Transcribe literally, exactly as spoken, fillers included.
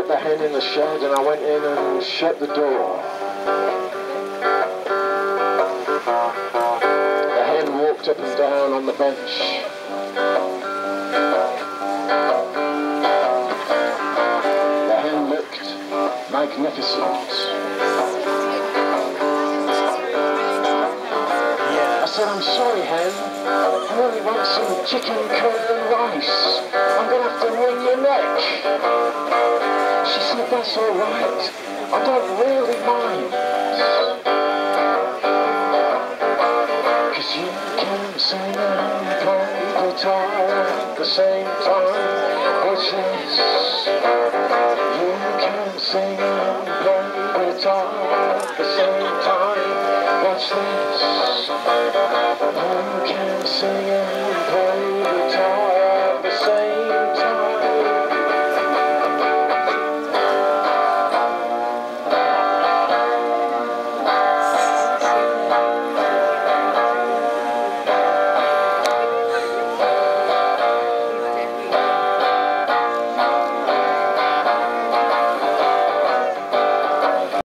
put the hen in the shed and I went in and shut the door. The hen walked up and down on the bench. The hen looked magnificent. I said, I'm sorry, hen, I only want some chicken curd and rice. I'm going to have to wring your neck. She said, that's all right, I don't really mind. Cause you can sing and play guitar at the same time. Watch this. You can sing and play guitar at the same time. Watch this. You can sing and play